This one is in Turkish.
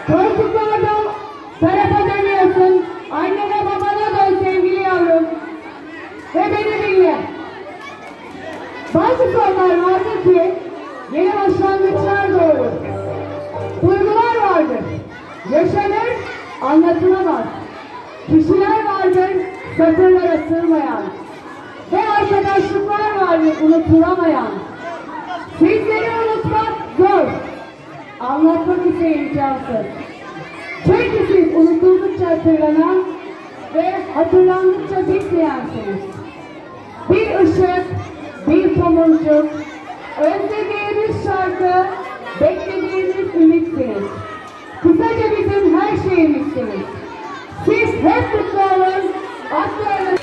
Koltuklardan tarafa dönüyorsun. Annene babana dön sevgili yavrum. Ve beni dinle. Bazı sorular vardır ki yeni başlangıçlar doğurur. Duygular vardır. Yaşanır, anlatılamaz. Kişiler vardır, satırlara sığmayan. Ve arkadaşlıklar vardır, unutulamayan. Sizleri unutmak zor. Anlatmak ise imkansız. Çünkü siz unutuldukça hatırlanan ve hatırlandıkça bitmeyensiniz. Bir ışık, bir tomurcuk, özlediğiniz şarkı, beklediğiniz ümitsiniz. Kısaca bizim her şeyimizsiniz. Siz hep mutlu olun, aktarın.